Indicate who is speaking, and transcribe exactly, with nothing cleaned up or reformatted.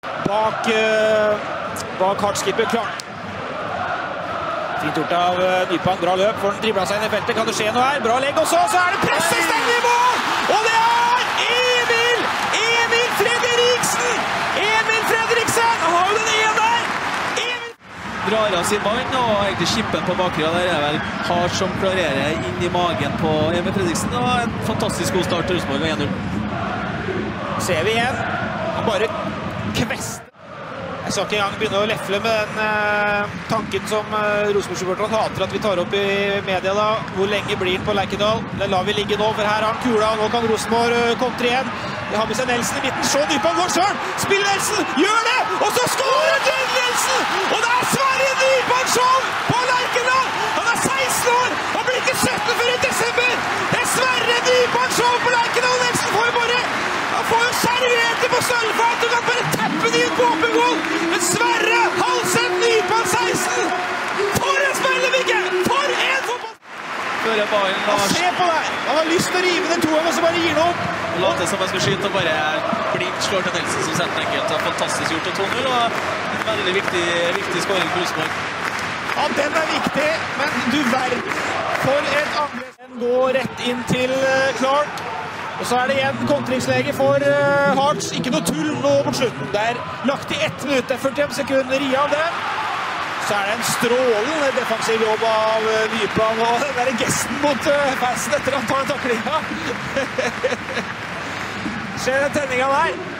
Speaker 1: Bak, uh, bak hardskipper klart. Fint gjort av uh, Nypan, bra løp, får den driblet seg inn i feltet, kan det skje noe her? Bra legg, og så, så er det pressestendig i mål! Og det er Emil! Emil Fredriksen! Emil Fredriksen! Han har jo den ene der! Emil!
Speaker 2: Drar av sin mann, og egentlig skippen på bakgrunn der er vel Hart som klarerer inn i magen på Emil Fredriksen. Det var en fantastisk god start til Rosenborg, og en null.
Speaker 1: Ser vi igjen. Han bare kvester. Jeg skal ikke engang begynne å lefle med den uh, tanken som uh, Rosenborg-supporterne hater at vi tar opp i media da. Hvor lenge blir den på Lerkendal? Den lar vi ligge nå, for her har han kula, og nå kan Rosenborg uh, kontre igjen. De har med seg Nelson i midten, så Nypan går selv! Spiller Nelson, gjør det! Og så skårer Jørgen Nelson! Og det er Sverre Nypan show på Lerkendal! Han er seksten år! Han blir ikke sytten før i desember! Det er Sverre Nypan show på Lerkendal! Nelson får jo bare... Han får jo servert det på sølvfat, du kan bare teppe det i en åpen goal! Men Sverre, Halsen, Nypan, seksten! For en spillervigge! For en fotball!
Speaker 2: Fører ballen, Lars.
Speaker 1: Se på deg! Han har lyst til å rive den toeren, og så bare gir den opp.
Speaker 2: Later som han skal skyte, og bare blindt slår til Nelson, som setter enkelt. Det er fantastisk gjort av to null, og en veldig viktig, viktig skåring på Rosenborg.
Speaker 1: Ja, den er viktig, men du verden for et angrep. Den går rett inn til Clark. Og så er det igjen kontringslege for uh, Hearts. Ikke noe tull nå mot slutten. Det er lagt i ett minutt, det er førtifem sekunder i av den. Så er det en strålende defensiv jobb av uh, Nypan, og den der gesten mot uh, fansen etter han tar taklinga. Ser den tenninga der.